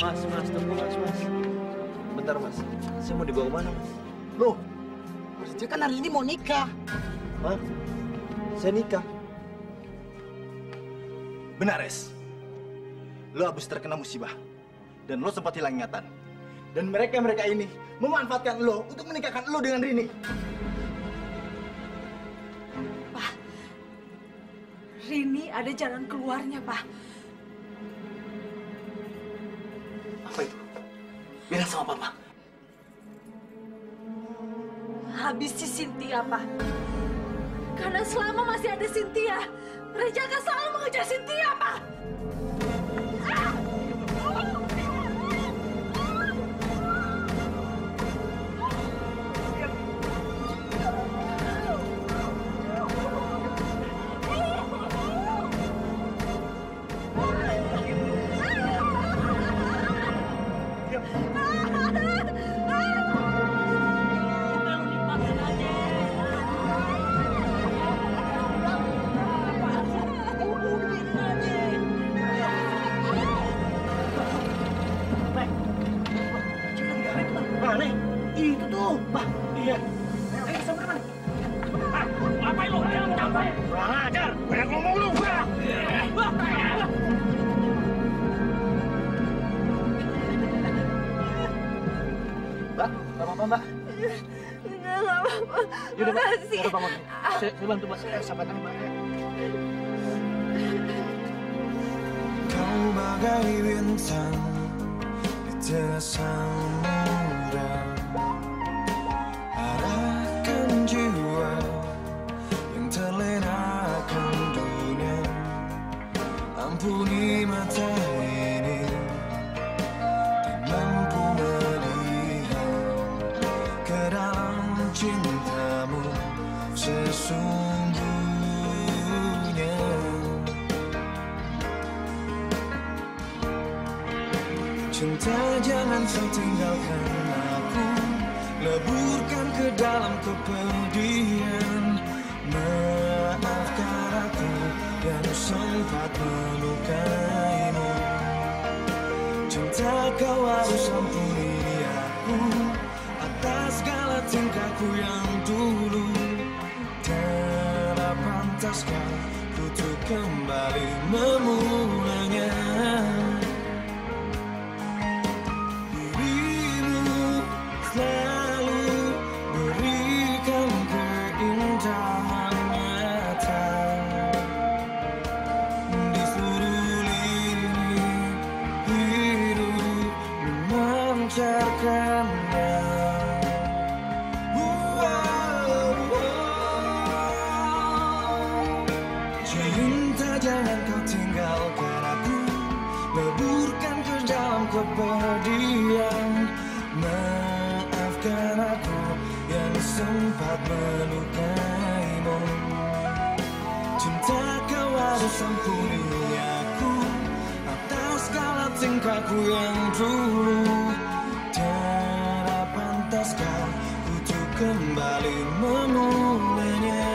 Mas, tunggu mas. Bentar mas, saya mau dibawa kemana mas? Loh, dia kan hari ini mau nikah. Hah? Saya nikah? Benar, Es. Lo habis terkena musibah. Dan lo sempat hilang ingatan. Dan mereka ini memanfaatkan lo untuk menikahkan lo dengan Rini. Pak, Rini ada jalan keluarnya, Pak. Apa itu? Bilang sama Papa. Habis si Cynthia, Pak. Karena selama masih ada Cynthia, Reja akan selalu mengejar Cynthia, Pak. Itu tuh, Pak. Iya. Ayo sampai mana? Ngapain lu? Jangan sampai. Kurang ajar. Banyak ngomong lu. Mbak, nggak apa-apa, Mbak. Nggak apa-apa. Yaudah, Mbak. Makasih. Udah bangun. Saya bantu, Mbak. Sahabat Mbak. Kau bagai bintang di tengah samudra, arahkan jiwa yang terlena akan dunia. Ampuni mata ini tak mampu melihat ke dalam cintamu sesungguhnya. Cinta, jangan kau tinggalkan aku, leburkan ke dalam kepedihan. Maafkan aku yang sempat melukaimu. Cinta, kau harus ampuni aku atas segala tingkahku yang dulu. Tak pantaskah ku untuk kembali memulainya. Selalu berikan keindahan nyata di seluruh lini hidup memancarkannya. Cinta, jangan kau tinggalkan aku, leburkan ke dalam kepedihan. Maafkan aku yang sempat melukaimu. Cinta, kau harus ampuni aku atas segala tingkahku yang dulu. Tidak pantaskah untuk kembali memulainya.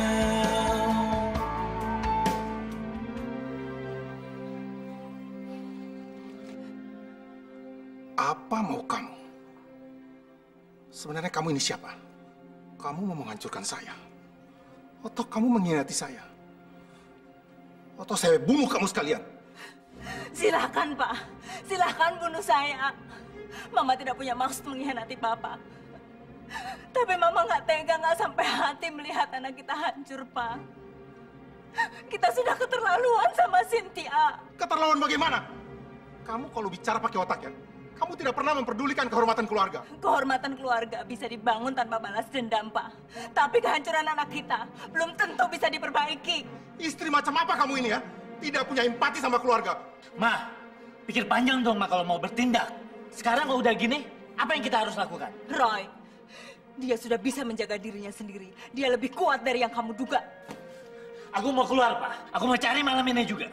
Apa mau kamu? Sebenarnya kamu ini siapa? Kamu mau menghancurkan saya? Atau kamu mengkhianati saya? Atau saya bunuh kamu sekalian? Silakan, Pak. Silakan bunuh saya. Mama tidak punya maksud mengkhianati Papa. Tapi Mama nggak tega, nggak sampai hati melihat anak kita hancur, Pak. Kita sudah keterlaluan sama Cynthia. Keterlaluan bagaimana? Kamu kalau bicara pakai otak ya? Kamu tidak pernah memperdulikan kehormatan keluarga. Kehormatan keluarga bisa dibangun tanpa balas dendam, Pak. Tapi kehancuran anak kita belum tentu bisa diperbaiki. Istri macam apa kamu ini ya? Tidak punya empati sama keluarga. Ma, pikir panjang dong Ma kalau mau bertindak. Sekarang kalau udah gini, apa yang kita harus lakukan? Roy, dia sudah bisa menjaga dirinya sendiri. Dia lebih kuat dari yang kamu duga. Aku mau keluar, Pak. Aku mau cari malam ini juga.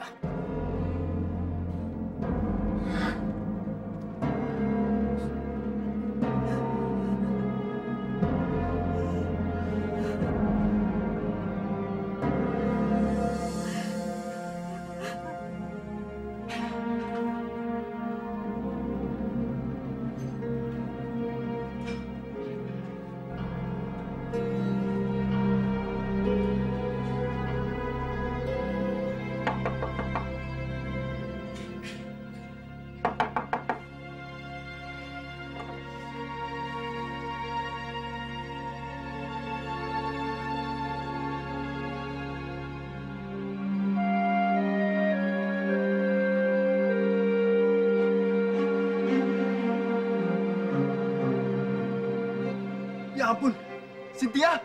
ampun, Cynthia!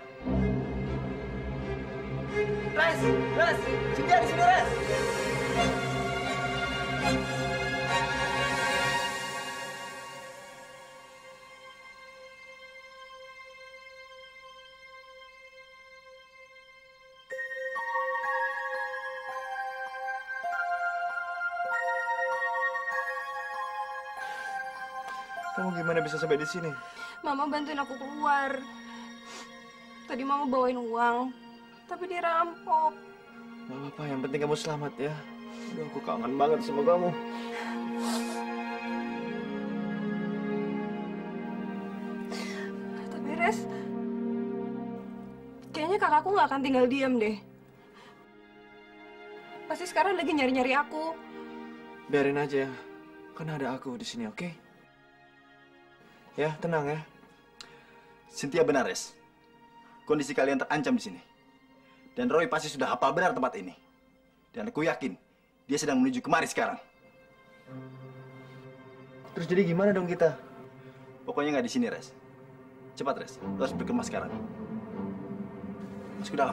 Res! Cynthia di sini, Res! Kamu gimana bisa sampai di sini? Mama bantuin aku keluar. Tadi Mama bawain uang, tapi dirampok. Gak apa-apa, yang penting kamu selamat ya. Aduh, aku kangen banget sama kamu. Tapi Res, kayaknya kakakku nggak akan tinggal diam deh. Pasti sekarang lagi nyari-nyari aku. Biarin aja, kan ada aku di sini, oke? Ya, tenang ya. Cynthia benar, Res. Kondisi kalian terancam di sini. Dan Roy pasti sudah hafal benar tempat ini. Dan aku yakin dia sedang menuju kemari sekarang. Terus jadi gimana dong kita? Pokoknya nggak di sini, Res. Cepat, Res. Lo harus berkemas sekarang. Masuk ke dalam.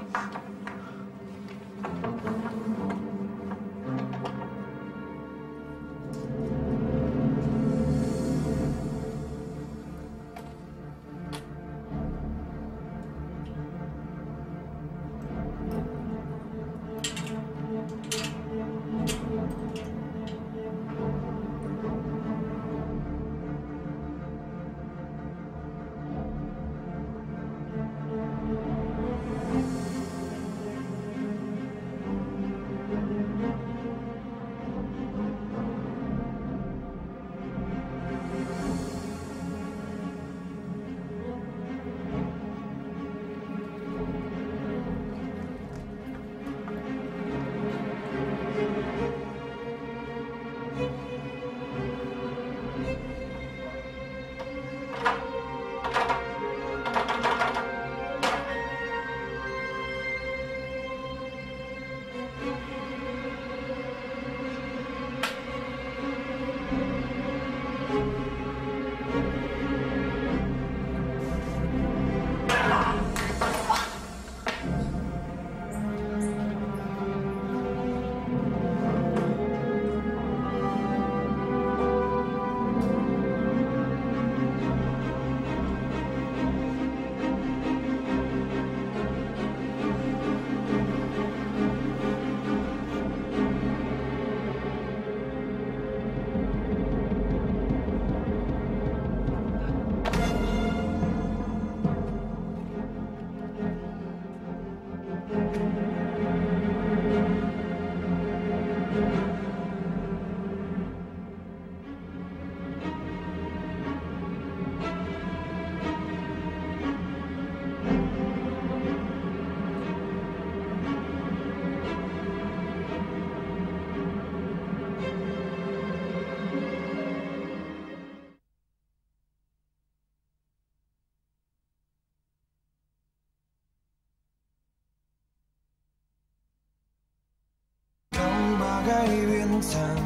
bagai bintang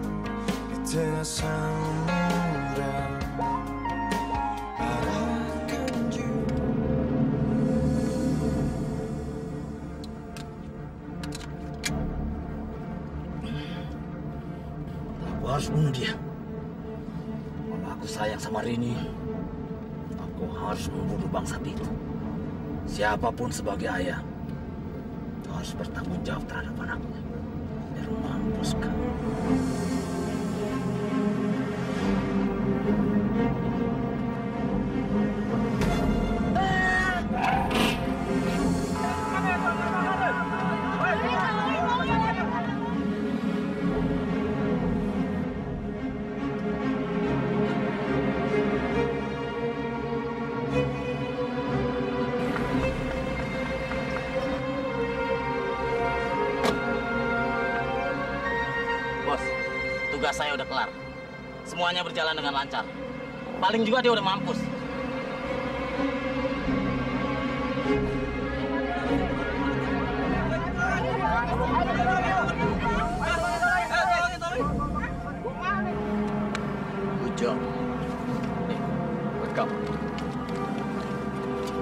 di tengah samudra. Arahkan jiwa. Aku harus bunuh dia. Kalau aku sayang sama Rini, aku harus membunuh bangsat itu. Siapapun sebagai ayah harus bertanggung jawab terhadap anaknya. Biar mampus kamu. Tugas saya udah kelar. Semuanya berjalan dengan lancar. Paling juga dia udah mampus. Good job. Nih, buat kamu.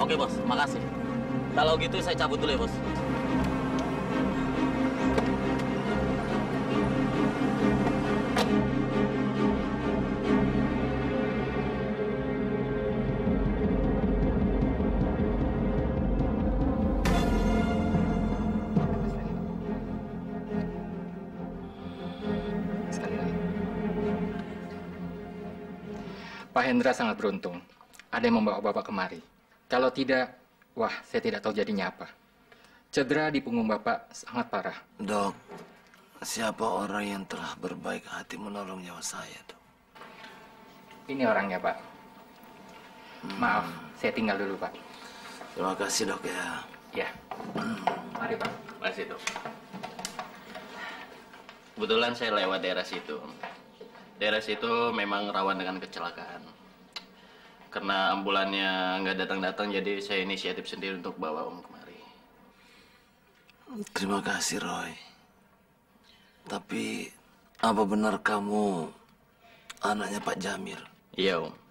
Oke bos, makasih. Kalau gitu saya cabut dulu ya bos. Sekali lagi. Pak Hendra sangat beruntung. Ada yang membawa Bapak kemari. Kalau tidak, wah, saya tidak tahu jadinya apa. Cedera di punggung Bapak sangat parah. Dok, siapa orang yang telah berbaik hati menolong nyawa saya, Dok? Ini orangnya, Pak. Maaf, saya tinggal dulu, Pak. Terima kasih, Dok, ya. Ya. Mari, Pak. Makasih dok. Kebetulan saya lewat daerah situ. Daerah situ memang rawan dengan kecelakaan. Karena ambulannya nggak datang-datang, jadi saya inisiatif sendiri untuk bawa Om kemari. Terima kasih, Roy. Tapi, apa benar kamu anaknya Pak Jamil? Iya, Om.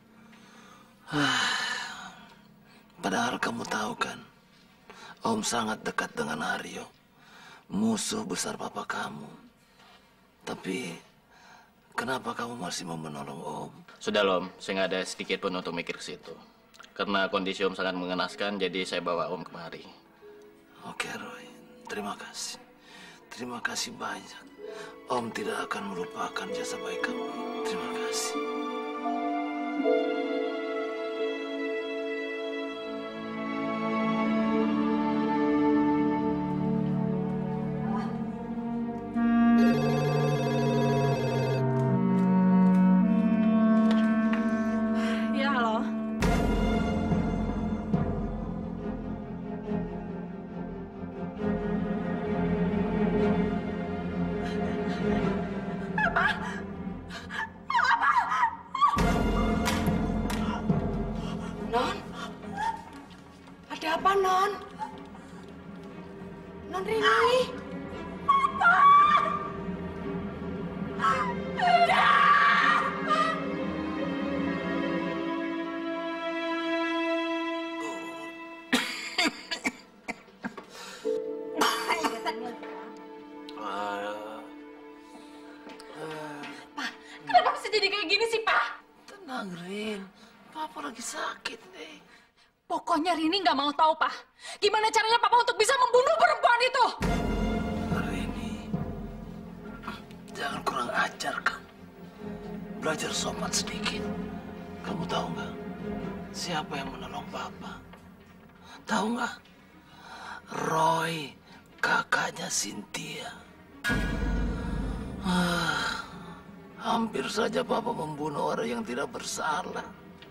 Padahal kamu tahu kan, Om sangat dekat dengan Aryo, musuh besar papa kamu. Tapi, kenapa kamu masih mau menolong Om? Sudah loh, Om. Saya nggak ada sedikit pun untuk mikir ke situ. Karena kondisi Om sangat mengenaskan, jadi saya bawa Om kemari. Oke, Roy. Terima kasih. Terima kasih banyak. Om tidak akan melupakan jasa baik kamu. Terima kasih. Ya, halo. Non? Ada apa, Non? Non Rini? Kenapa bisa jadi kayak gini sih, Pak? Tenang, Rin. Papa lagi sakit nih. Pokoknya Rini nggak mau tahu, Pak. Gimana caranya Papa untuk bisa membunuh perempuan itu? Rini, jangan kurang ajar kamu. Belajar sopan sedikit. Kamu tahu nggak siapa yang menolong Papa? Tahu nggak? Roy, kakaknya Cynthia. Hampir saja Papa membunuh orang yang tidak bersalah.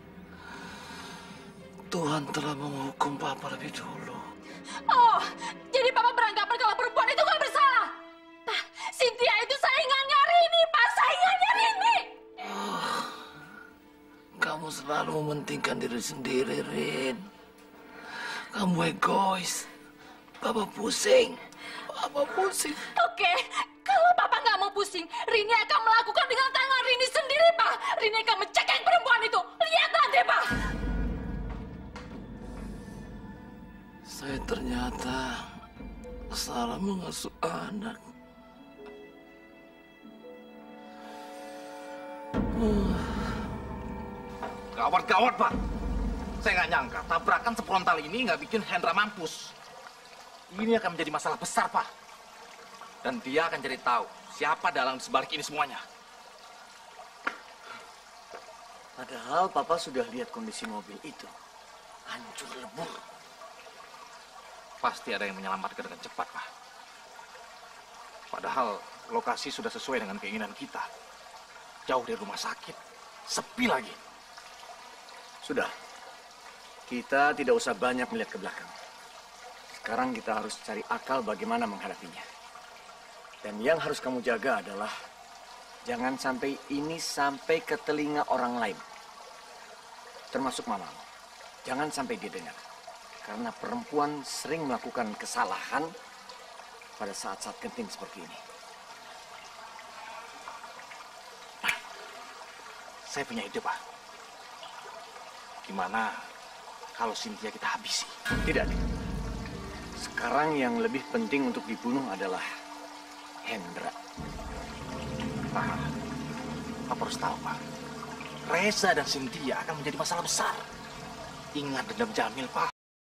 Tuhan telah menghukum Papa lebih dulu. Oh, jadi Papa beranggapan kalau perempuan itu nggak bersalah? Pak, Cynthia itu saingannya Rini, Pak. Saingannya Rini. Kamu selalu mementingkan diri sendiri, Rin. Kamu egois. Papa pusing. Papa pusing. Oke, kalau Papa nggak mau pusing, Rini akan melakukan dengan tangan Rini sendiri, Pak. Rini akan mencekik perempuan itu. Lihat nanti, Pak. Saya ternyata salah mengasuh anak. Gawat-gawat, Pak. Saya nggak nyangka tabrakan sefrontal ini nggak bikin Hendra mampus. Ini akan menjadi masalah besar, Pak. Dan dia akan jadi tahu siapa dalang sebalik ini semuanya. Padahal Papa sudah lihat kondisi mobil itu. Hancur lebur. Pasti ada yang menyelamatkan dengan cepat, Pak. Padahal lokasi sudah sesuai dengan keinginan kita. Jauh dari rumah sakit. Sepi lagi. Sudah. Kita tidak usah banyak melihat ke belakang. Sekarang kita harus cari akal bagaimana menghadapinya. Dan yang harus kamu jaga adalah jangan sampai ini sampai ke telinga orang lain. Termasuk mamamu. Jangan sampai dia dengar. Karena perempuan sering melakukan kesalahan pada saat-saat genting seperti ini. Saya punya ide, Pak. Gimana kalau Cynthia kita habisi. Tidak, Dik. Sekarang yang lebih penting untuk dibunuh adalah Hendra. Pak, Papa harus tahu, Pak. Reza dan Cynthia akan menjadi masalah besar. Ingat dendam Jamil, Pak.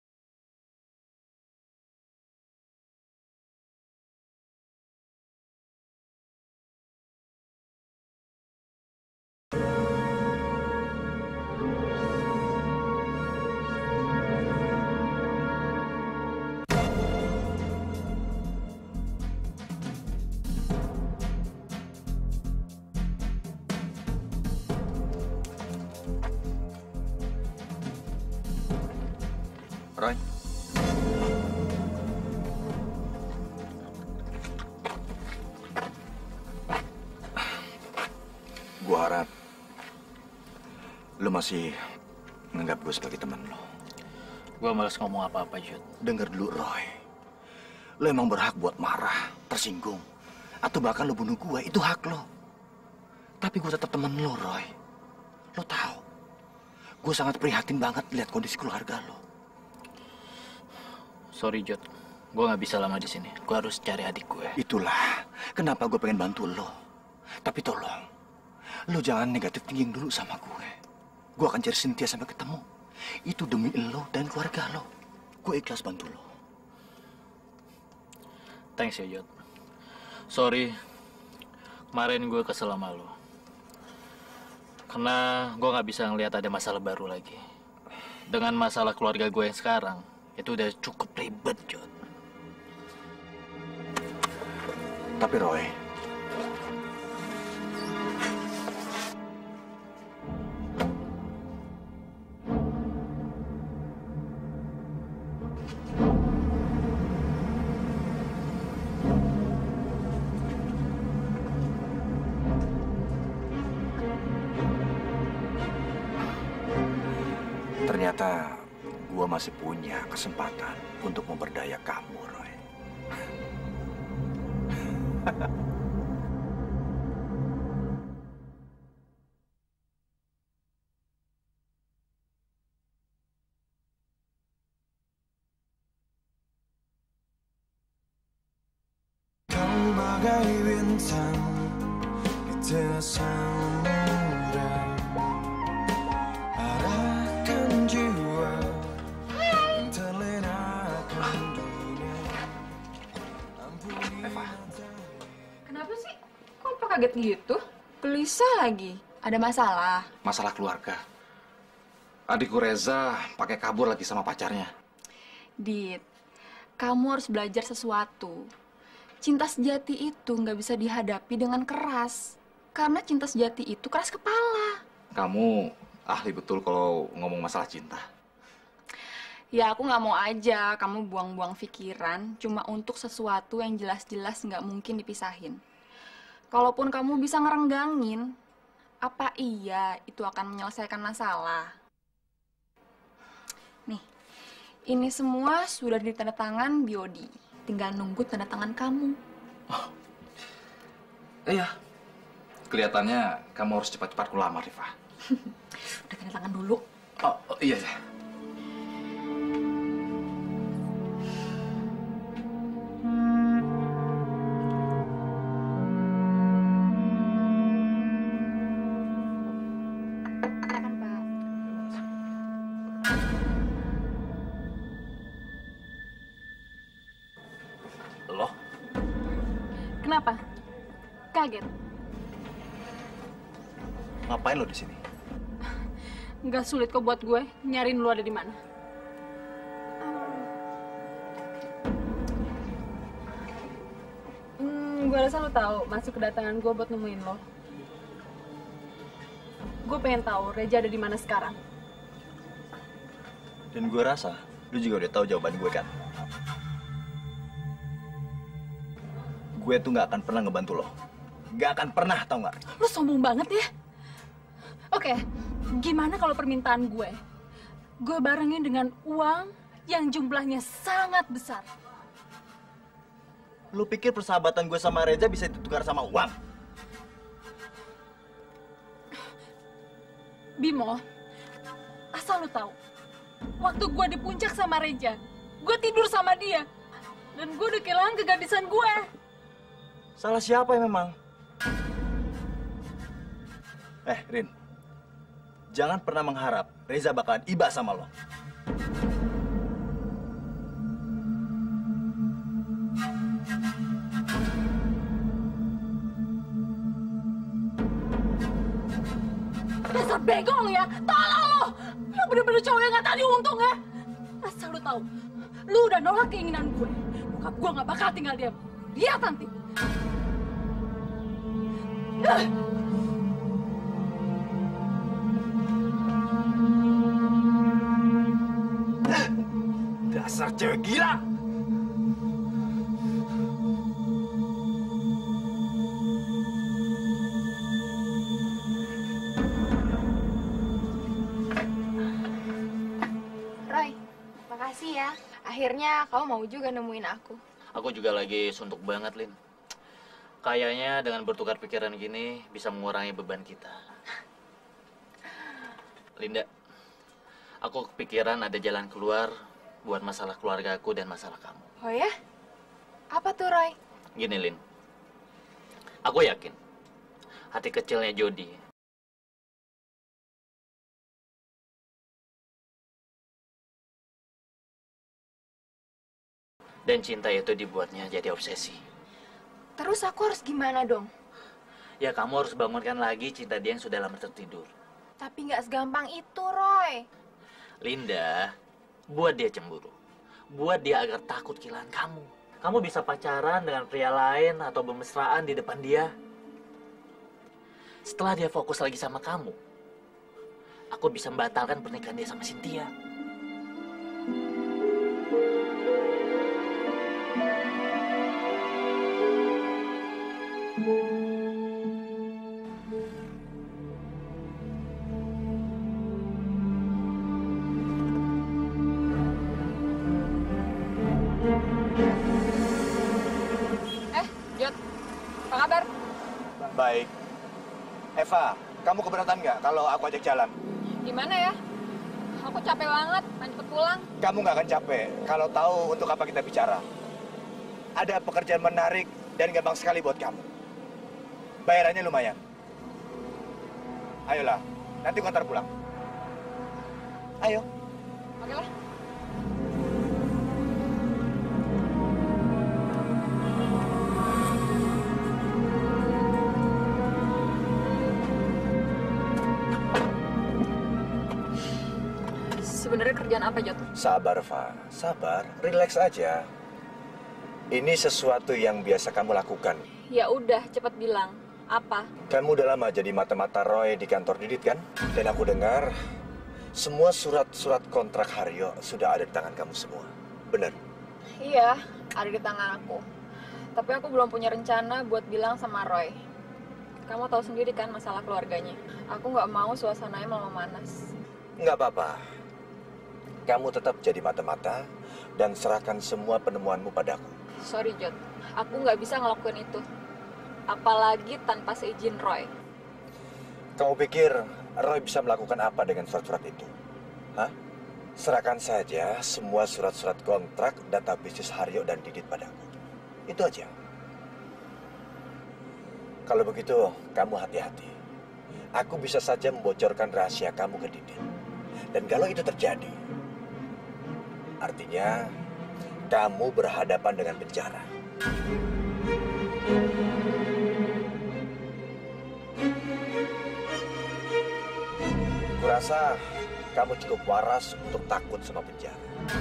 Roy. Gua harap lo masih menganggap gue sebagai teman lo. Gua malas ngomong apa-apa, Jud. Dengar dulu, Roy. Lo emang berhak buat marah, tersinggung, atau bahkan lo bunuh gue. Itu hak lo. Tapi gue tetap teman lo, Roy. Lo tahu, gue sangat prihatin banget lihat kondisi keluarga lo. Sorry, Jod. Gue nggak bisa lama di sini. Gue harus cari adik gue. Itulah kenapa gue pengen bantu lo. Tapi tolong, lo jangan negatif thinking dulu sama gue. Gue akan cari Cynthia sampai ketemu. Itu demi lo dan keluarga lo. Gue ikhlas bantu lo. Thanks ya, Jod. Sorry, kemarin gue kesel sama lo. Karena gue nggak bisa ngelihat ada masalah baru lagi. Dengan masalah keluarga gue yang sekarang, itu udah cukup ribet, Jod. Tapi Roy, ternyata gua masih punya kesempatan untuk memperdaya kamu, Roy. Kau bagai bintang di tengah samudra, arahkan jiwa yang terlenakan dunia. Eva, kenapa sih? Kok apa kaget gitu? Gelisah lagi. Ada masalah? Masalah keluarga. Adikku Reza pakai kabur lagi sama pacarnya. Dit, kamu harus belajar sesuatu. Cinta sejati itu nggak bisa dihadapi dengan keras. Karena cinta sejati itu keras kepala. Kamu ahli betul kalau ngomong masalah cinta. Ya aku nggak mau aja kamu buang-buang pikiran cuma untuk sesuatu yang jelas-jelas nggak mungkin dipisahin. Kalaupun kamu bisa ngerenggangin, apa iya itu akan menyelesaikan masalah? Nih, ini semua sudah ditandatangan BOD. Tinggal nunggu tanda tangan kamu. Oh. Iya. Kelihatannya kamu harus cepat-cepat kulamar, Rifa. Udah tanda tangan dulu. Oh, iya ya. Loh? Kenapa? Kaget? Ngapain lo di sini? Nggak sulit kok buat gue nyariin lu ada di mana. Gue rasa lu tahu maksud kedatangan gue buat nemuin lo. Gue pengen tahu Reja ada di mana sekarang. Dan gue rasa lu juga udah tahu jawaban gue kan? Gue tuh nggak akan pernah ngebantu lo. Nggak akan pernah, tau nggak? Lu sombong banget ya. Oke, gimana kalau permintaan gue barengin dengan uang yang jumlahnya sangat besar. Lu pikir persahabatan gue sama Reza bisa ditukar sama uang? Bimo, asal lu tahu, Waktu gue di puncak sama Reja, gue tidur sama dia. Dan gue udah kehilangan kegadisan gue. Salah siapa ya memang? Rin. Jangan pernah mengharap Reza bakalan iba sama lo. Dasar bego lu ya, tolong lu! Lu bener-bener cowok yang gak tadi untung ya. Asal lu tahu, lu udah nolak keinginan gue. Bokap gue gak bakal tinggal diam. Lihat nanti. Dasar cewek gila! Roy, makasih ya. Akhirnya kamu mau juga nemuin aku. Aku juga lagi suntuk banget, Lin. Kayaknya dengan bertukar pikiran gini bisa mengurangi beban kita. Linda, aku kepikiran ada jalan keluar buat masalah keluarga aku dan masalah kamu. Oh ya? Apa tuh, Roy? Gini, Lin. Aku yakin hati kecilnya Jody dan cinta itu dibuatnya jadi obsesi. Terus aku harus gimana dong? Ya, kamu harus bangunkan lagi cinta dia yang sudah lama tertidur. Tapi nggak segampang itu, Roy. Linda, buat dia cemburu. Buat dia agar takut kehilangan kamu. Kamu bisa pacaran dengan pria lain atau bermesraan di depan dia. Setelah dia fokus lagi sama kamu, aku bisa membatalkan pernikahan dia sama Cynthia. Jod, apa kabar? Baik. Eva, kamu keberatan nggak kalau aku ajak jalan? Gimana ya? Aku capek banget, pengen cepet pulang. Kamu nggak akan capek kalau tahu untuk apa kita bicara. Ada pekerjaan menarik dan gampang sekali buat kamu. Bayarannya lumayan. Ayolah, nanti aku antar pulang. Ayo. Oke lah. Sebenarnya kerjaan apa, Jod? Sabar, Fa. Sabar. Relax aja. Ini sesuatu yang biasa kamu lakukan. Ya udah, cepet bilang. Apa? Kamu udah lama jadi mata-mata Roy di kantor Didit, kan? Dan aku dengar semua surat-surat kontrak Haryo sudah ada di tangan kamu semua. Benar? Iya, ada di tangan aku. Tapi aku belum punya rencana buat bilang sama Roy. Kamu tahu sendiri kan masalah keluarganya. Aku nggak mau suasananya malah memanas. Nggak apa-apa. Kamu tetap jadi mata-mata dan serahkan semua penemuanmu padaku. Sorry, Jod. Aku nggak bisa ngelakuin itu. Apalagi tanpa seizin Roy. Kamu pikir Roy bisa melakukan apa dengan surat-surat itu? Hah? Serahkan saja semua surat-surat kontrak data bisnis Haryo dan Didit padaku. Itu aja. Kalau begitu, kamu hati-hati. Aku bisa saja membocorkan rahasia kamu ke Didit. Dan kalau itu terjadi, artinya kamu berhadapan dengan penjara. Kurasa kamu cukup waras untuk takut sama penjara.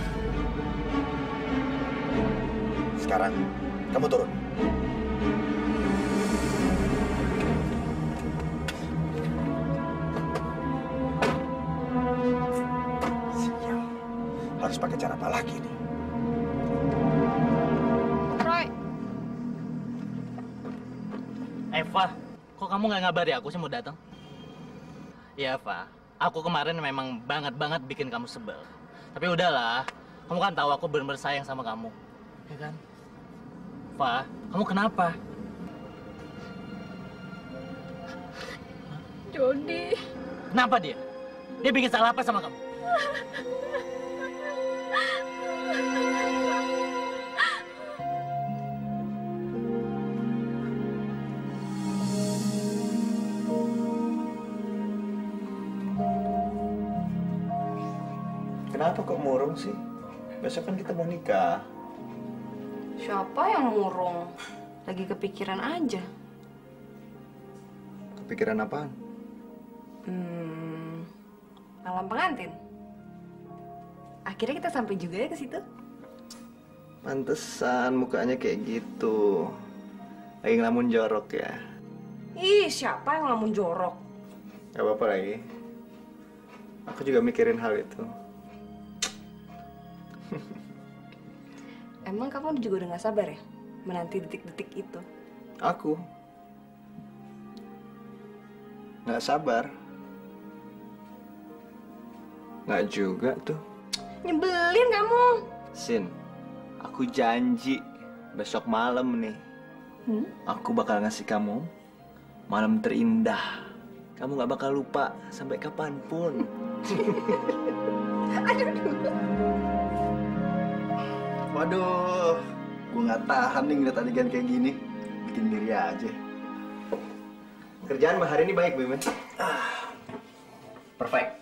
Sekarang, kamu turun. Sial. Harus pakai cara apa lagi nih? Roy. Eva, kok kamu nggak ngabari aku sih mau datang? Iya, Eva. Aku kemarin memang banget bikin kamu sebel. Tapi udahlah, kamu kan tahu aku benar-benar sayang sama kamu. Ya kan? Fa, kamu kenapa? Jody. Kenapa dia? Dia bikin salah apa sama kamu? Kenapa kok murung sih? Besok kan kita mau nikah. Siapa yang murung? Lagi kepikiran aja. Kepikiran apaan? Malam pengantin. Akhirnya kita sampai juga ya ke situ. Pantesan mukanya kayak gitu. Lagi ngelamun jorok ya. Ih, siapa yang ngelamun jorok? Gak apa-apa lagi. Aku juga mikirin hal itu. Emang kamu juga udah gak sabar ya menanti detik-detik itu? Aku nggak sabar. Nggak juga tuh. Nyebelin kamu. Sin, aku janji besok malam nih, aku bakal ngasih kamu malam terindah. Kamu nggak bakal lupa sampai kapanpun. Waduh, gue nggak tahan nih ngeliat adegan kayak gini. Bikin diri aja. Kerjaan hari ini baik, Bim. Perfect.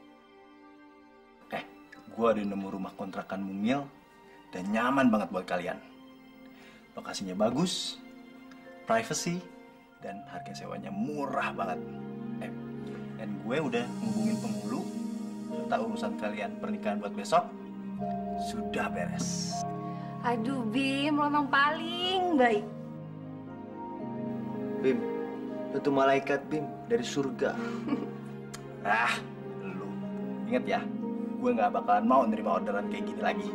Gua udah nemu rumah kontrakan mungil dan nyaman banget buat kalian. Lokasinya bagus, privacy, dan harga sewanya murah banget. Dan gue udah ngubungin penghulu, serta urusan kalian pernikahan buat besok sudah beres. Aduh, Bim, lo emang paling baik. Bim, lu tuh malaikat, Bim, dari surga. Lu inget ya, gue nggak bakalan mau nerima orderan kayak gini lagi.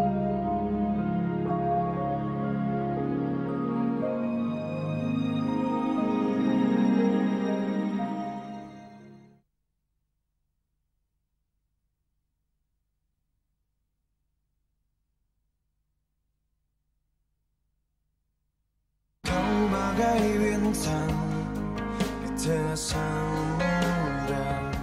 Kau bagai bintang di tengah samudra.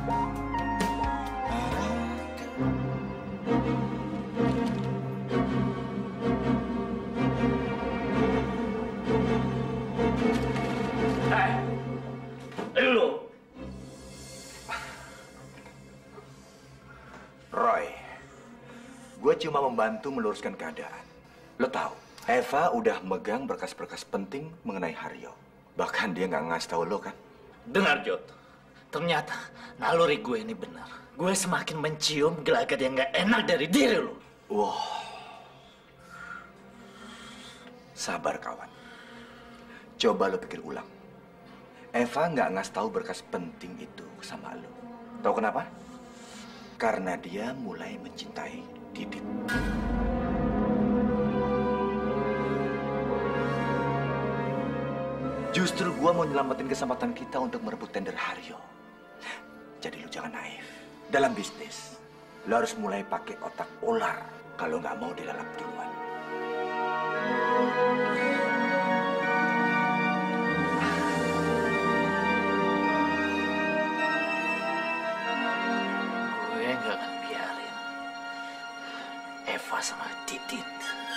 Roy, gue cuma membantu meluruskan keadaan. Lo tahu, Eva udah megang berkas-berkas penting mengenai Haryo. Bahkan dia nggak ngasih tahu lo kan? Dengar, Jod. Ternyata naluri gue ini benar. Gue semakin mencium gelagat yang nggak enak dari diri lo. Wah. Sabar, kawan. Coba lo pikir ulang. Eva nggak ngasih tahu berkas penting itu sama lo. Tahu kenapa? Karena dia mulai mencintai Didit. Justru gua mau nyelamatin kesempatan kita untuk merebut tender Haryo. Jadi lu jangan naif. Dalam bisnis, lu harus mulai pakai otak ular kalau nggak mau dilalap duluan. Gue nggak akan biarin Eva sama Didit.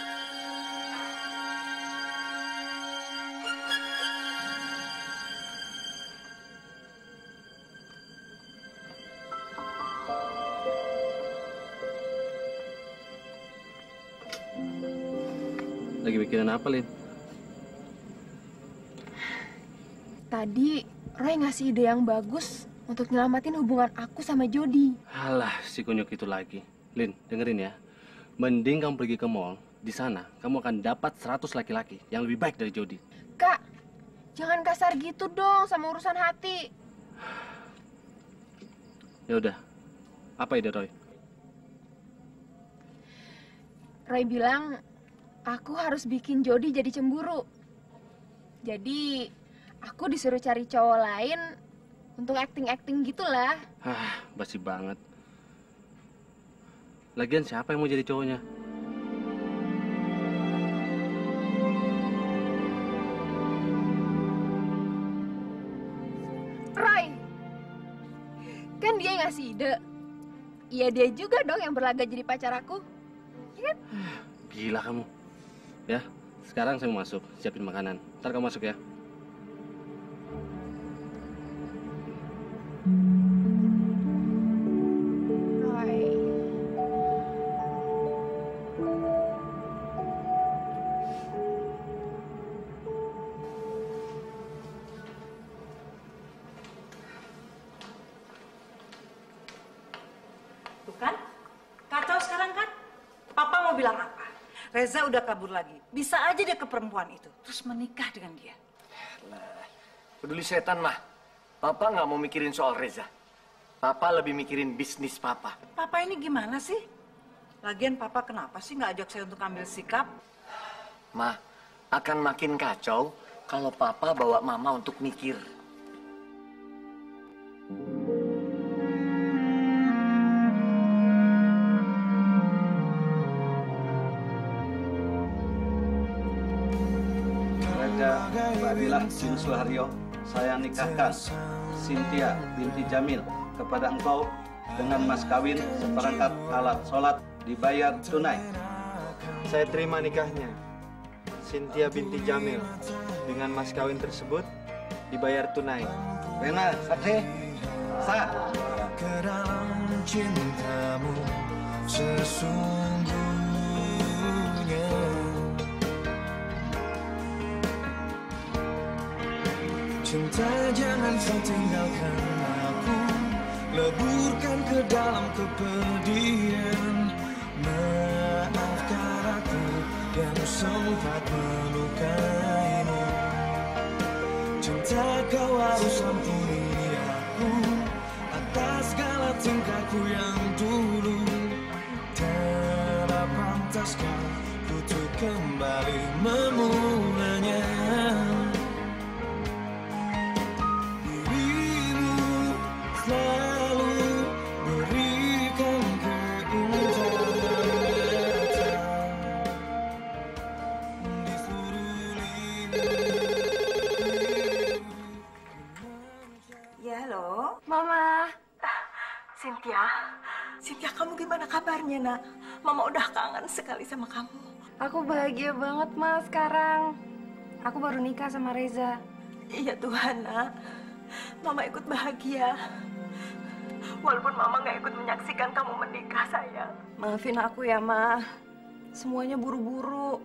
Lagi mikirin apa, Lin? Tadi Roy ngasih ide yang bagus untuk nyelamatin hubungan aku sama Jody. Alah, si kunyuk itu lagi. Lin, dengerin ya. Mending kamu pergi ke mall. Di sana, kamu akan dapat 100 laki-laki yang lebih baik dari Jody. Kak, jangan kasar gitu dong sama urusan hati. Ya udah. Apa ide Roy? Roy bilang aku harus bikin Jody jadi cemburu. Jadi aku disuruh cari cowok lain untuk acting-acting gitulah. Basi banget. Lagian siapa yang mau jadi cowoknya? Roy, kan dia yang ngasih ide. Iya dia juga dong yang berlaga jadi pacar aku. Iya kan? Gila kamu. Ya, sekarang saya mau masuk. Siapin makanan. Ntar kamu masuk ya. Roy, Reza udah kabur lagi. Bisa aja dia ke perempuan itu, terus menikah dengan dia. Peduli setan, Mah. Papa nggak mau mikirin soal Reza. Papa lebih mikirin bisnis Papa. Papa ini gimana sih? Lagian Papa kenapa sih nggak ajak saya untuk ambil sikap? Mah, akan makin kacau kalau Papa bawa Mama untuk mikir. Raja Fadilah bin Suharyo, saya nikahkan Cynthia binti Jamil kepada engkau dengan mas kawin seperangkat alat sholat dibayar tunai. Saya terima nikahnya Cynthia binti Jamil dengan mas kawin tersebut dibayar tunai. Rena, saksi. Sah. Ke dalam cintamu sesungguhnya. Cinta jangan kau tinggalkan aku, leburkan ke dalam kepedihan. Maafkan aku yang sempat melukaimu. Cinta kau harus ampuni aku atas segala tingkahku yang dulu. Tak pantaskah ku untuk kembali memulainya. Cynthia, kamu gimana kabarnya, Nak? Mama udah kangen sekali sama kamu. Aku bahagia banget, Mas, sekarang. Aku baru nikah sama Reza. Iya Tuhan, Nak. Mama ikut bahagia. Walaupun Mama nggak ikut menyaksikan kamu menikah, sayang. Maafin aku ya, Ma. Semuanya buru-buru.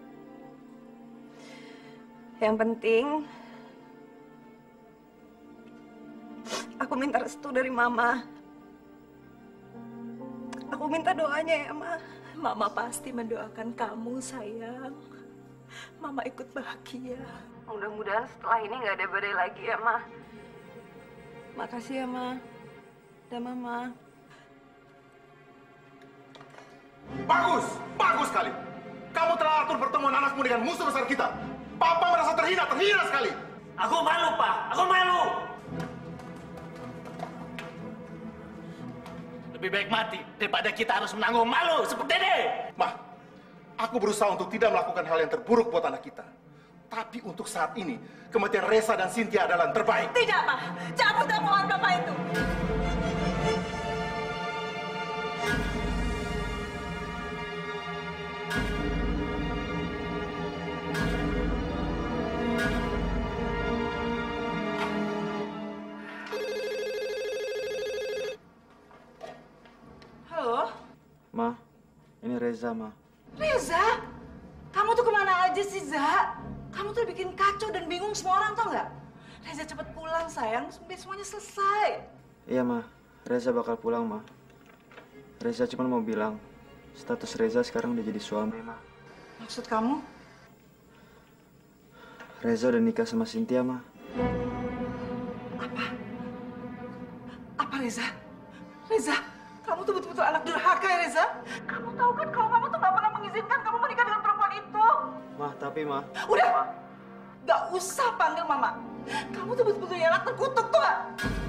Yang penting, aku minta restu dari Mama. Aku minta doanya ya, Ma. Mama pasti mendoakan kamu, sayang. Mama ikut bahagia. Mudah-mudahan setelah ini nggak ada badai lagi ya, Ma. Makasih ya, Ma. Dan Mama. Bagus! Bagus sekali! Kamu telah atur pertemuan anakmu dengan musuh besar kita. Papa merasa terhina sekali. Aku malu, Pak. Aku malu. Lebih baik mati daripada kita harus menanggung malu seperti ini. Mah, aku berusaha untuk tidak melakukan hal yang terburuk buat anak kita. Tapi untuk saat ini, kematian Reza dan Cynthia adalah yang terbaik. Tidak, Pak. Cabut omongan Bapak itu. Ma, ini Reza, Ma. Reza? Kamu tuh kemana aja sih, Za? Kamu tuh bikin kacau dan bingung semua orang, tau nggak? Reza cepet pulang, sayang. Sampai semuanya selesai. Iya, Ma. Reza bakal pulang, Ma. Reza cuma mau bilang, status Reza sekarang udah jadi suami, Ma. Maksud kamu? Reza udah nikah sama Cynthia, Ma. Apa, Reza? Reza, kamu tuh betul-betul anak durhaka ya, Reza? Kamu tahu kan kalau Mama tuh nggak pernah mengizinkan kamu menikah dengan perempuan itu. Ma, tapi, Ma. Udah, nggak usah panggil Mama. Kamu tuh betul-betul anak terkutuk, tuh nggak?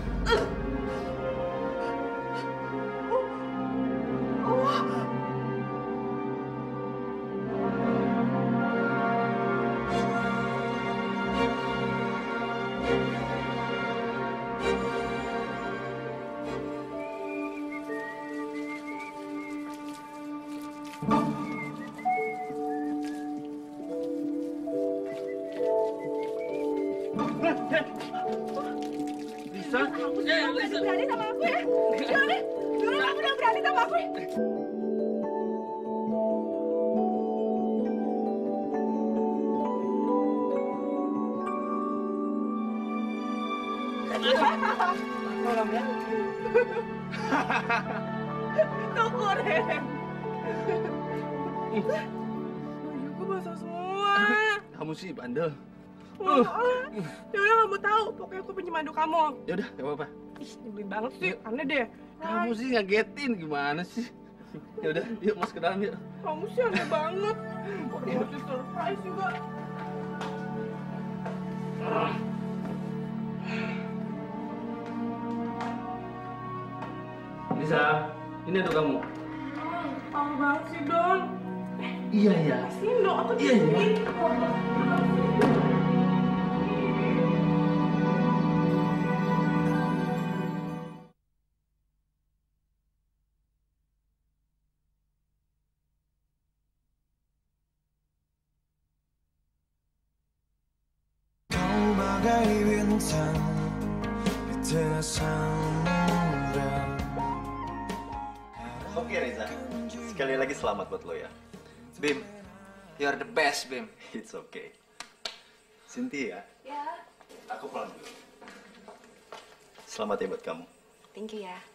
Bisa? Berani sama aku ya? Berani? Dulu kamu udah berani sama aku ya? Tunggu, Ren. aku basah semua. Kamu sih bandel. Ya udah kamu tahu, pokoknya aku pinjam madu kamu. Ya udah, gak apa-apa. Ih, nyebelin banget sih, aneh deh. Kamu sih ngagetin gimana sih? Ya udah, yuk masuk ke dalam yuk. Kamu sih aneh banget. Udah mesti surprise juga. Lisa, ini untuk kamu. Lama banget sih, Don. Iya, iya. Sini dong, aku Iya, iya. Kau bagai bintang di tengah samudra. Oke Reza, sekali lagi selamat buat lo ya. Bim, you are the best, Bim. It's okay. Cynthia, Ya, aku pulang dulu. Selamat ya buat kamu. thank you ya.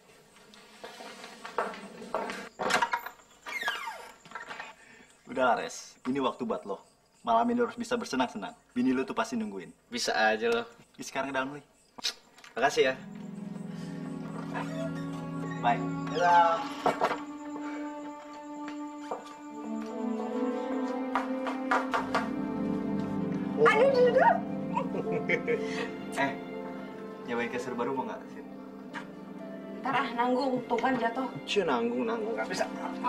Udah Ares, ini waktu buat lo. Malam ini lo harus bisa bersenang-senang. Bini lo tuh pasti nungguin. Bisa aja lo. Sekarang ke dalam nih. Makasih ya. Bye. Dadah. Aduh, duduk. Nyobain kasur baru mau nggak? Ntar nanggung, tuh kan jatuh. Cie, nanggung, nggak bisa.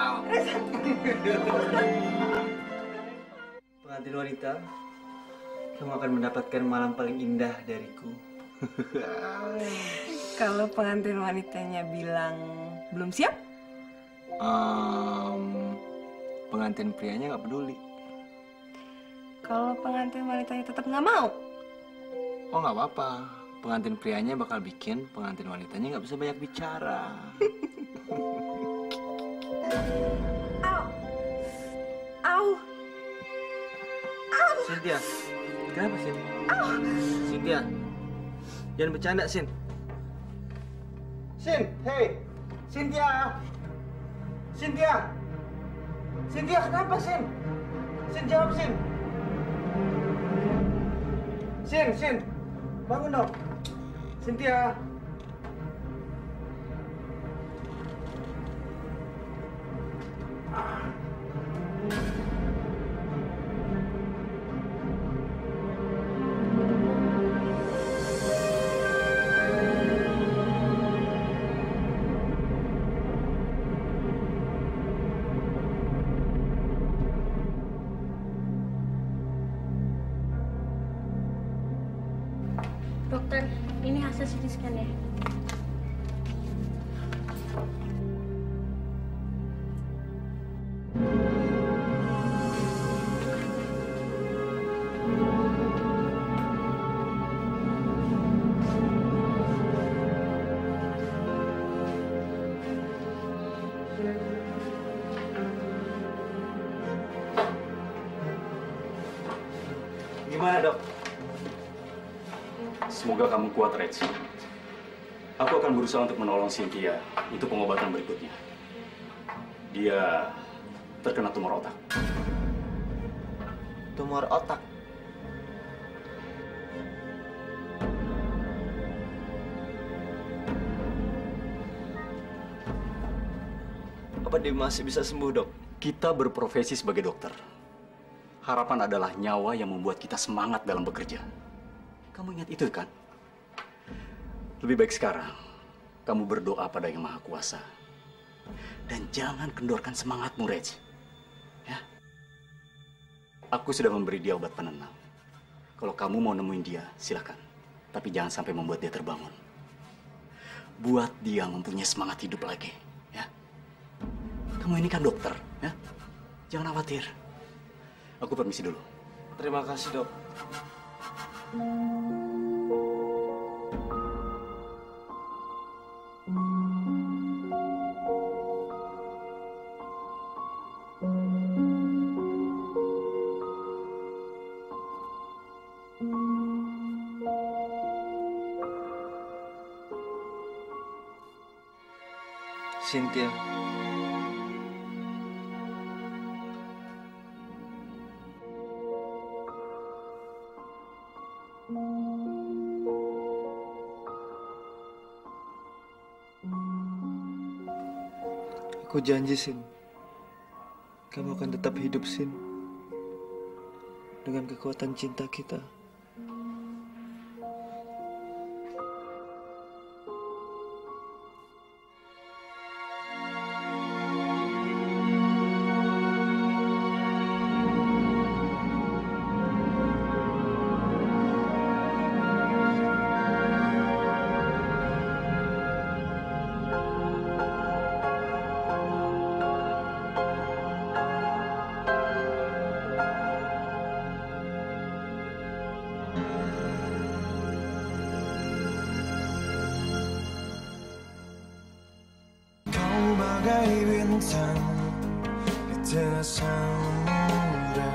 Pengantin wanita, kamu akan mendapatkan malam paling indah dariku. Kalau pengantin wanitanya bilang belum siap? Pengantin prianya nggak peduli. Kalau pengantin wanitanya tetap nggak mau? Oh, nggak apa-apa. Pengantin prianya bakal bikin pengantin wanitanya nggak bisa banyak bicara. Au! Au! Cynthia, kenapa Sin? Cynthia, jangan bercanda Sin. Sin, hey, Cynthia, Cynthia, Cynthia kenapa Sin? Sin jawab Sin. Sin, bangun dong. Cynthia. Dokter, ini hasil CT scan ya. Gimana dok? Semoga kamu kuat, Reg. Aku akan berusaha untuk menolong Cynthia untuk pengobatan berikutnya. Dia terkena tumor otak. Tumor otak? Apa dia masih bisa sembuh, dok? Kita berprofesi sebagai dokter. Harapan adalah nyawa yang membuat kita semangat dalam bekerja. Kamu ingat itu kan? Lebih baik sekarang, kamu berdoa pada Yang Maha Kuasa. Dan jangan kendorkan semangatmu, Reg. Ya? Aku sudah memberi dia obat penenang. Kalau kamu mau nemuin dia, silakan. Tapi jangan sampai membuat dia terbangun. Buat dia mempunyai semangat hidup lagi. Ya? Kamu ini kan dokter, ya? Jangan khawatir. Aku permisi dulu. Terima kasih, dok. Cynthia. Aku janji, Sin. Kamu akan tetap hidup, Sin. Dengan kekuatan cinta kita. Bagai bintang di tengah samudra,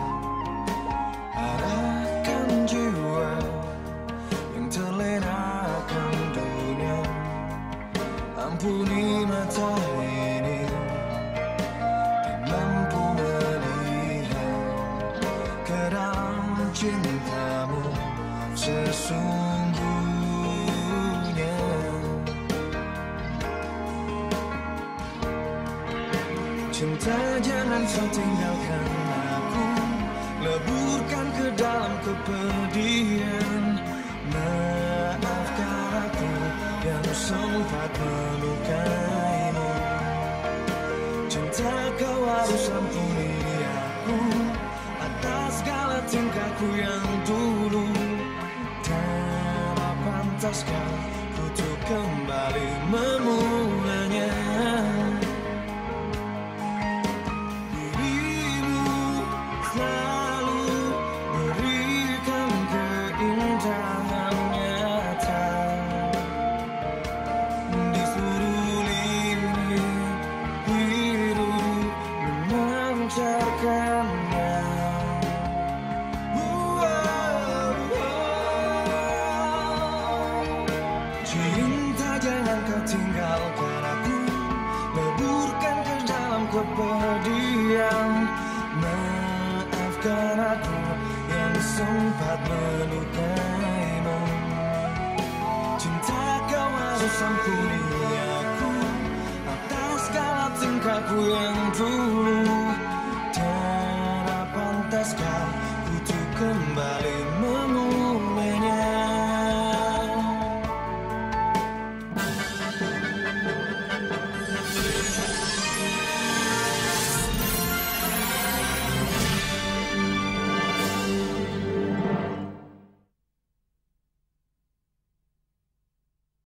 arahkan jiwa yang terlenakan dunia. Ampuni mata ini tak mampu melihat ke dalam cintamu sesungguhnya. Cinta, jangan kau tinggalkan aku, leburkan ke dalam kepedihan. Maafkan aku yang sempat melukaimu. Cinta, kau harus ampuni aku atas segala tingkahku yang dulu. Tak pantaskah ku untuk kembali memulainya. Tinggalkan aku, leburkan ke dalam kepedihan. Maafkan aku yang sempat melukaimu. Cinta, kau harus ampuni aku atas segala tingkahku yang dulu. Tak pantaskah ku untuk kembali